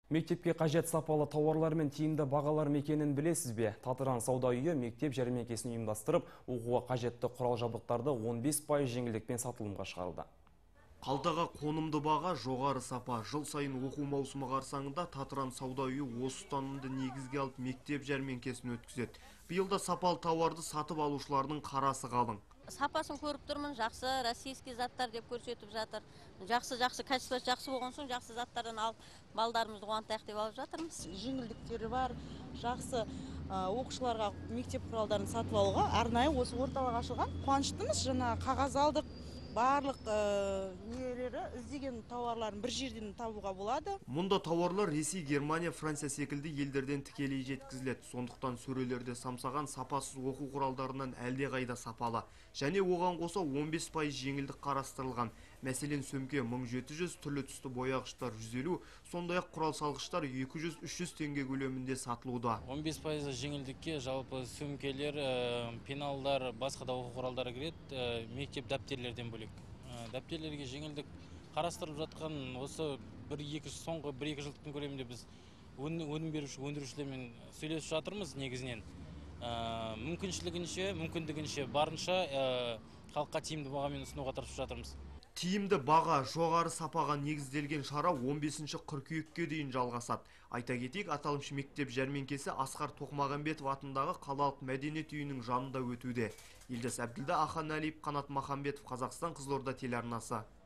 Мектепке қажет сапалы тауарлар мен тиімді бағалар мекенін білесіз бе? Татыран сауда үйі мектеп жәрмеңкесін ұйымдастырып, оқуға қажетті құрал жабдықтарды 15% жеңілдікпен сатылымға шығарды. Қалтаға қонымды баға, жоғары сапа. Жыл сайын оқу маусымы қарсаңында Татыран сауда үйі осы ұстанымды негізге алып мектеп жәрмеңкесін өткізеді. Биылда сапалы тауарды сатып алушылардың қарасы қалың. Сапасын көріп тұрмын, жақсы российский заттар деп көрсетіп жатыр. Жақсы качествосы жақсы болған соң жақсы заттардан алып балдарымызды қуантайық деп алып жатырмыз. Жеңілдіктері бар, жақсы оқушыларға мектеп құралдарын сатып алуға арнайы осы орталық ашылған. Қуаныштымыз, жаңа қағаз алдық. Барлық нелері іздеген тауарларын бір жерден табуға болады. Мұнда тауарлар Ресей, Германия, Франция секілді елдерден тікелей жеткізіледі. Сондықтан сөрелерде самсаған сапасыз оқу құралдарынан әлде қайда сапалы. Және оған қоса 15% жеңілдік қарастырылған. Мәселен, сөмке 1700, түрлі түсті бояғыштар 150, сондай-ақ құрал салғыштар 200-300 теңге көлемінде сатылуда. 15% жеңілдікке жалпы сөмкелер, пеналдар, басқа да оқу құралдары кіреді, мектеп дәптерлерден бөлек. Дәптерлерге жеңілдік қарастырылып жатқан осы соңғы 1-2 жылдықтың көлемінде біз өнім беруші өндірушілермен сөйлесіп жатырмыз негізінен. Мүмкіндігінше барынша халыққа тиімді бағамен ұсынуға тырысып жатырмыз. Тиімді баға, жоғары сапаға негізделген шара 15 қыркүйекке дейін жалғасады. Айта кетейік, аталмыш мектеп жәрмеңкесі Асқар Тоқмағамбетов атындағы қалалық мәдениет үйінің жанында өтуде. Елдос Әбділда, Ахан Әлиев, Қанат Махамбетов, Қазақстан, Қызылорда телеарнасы.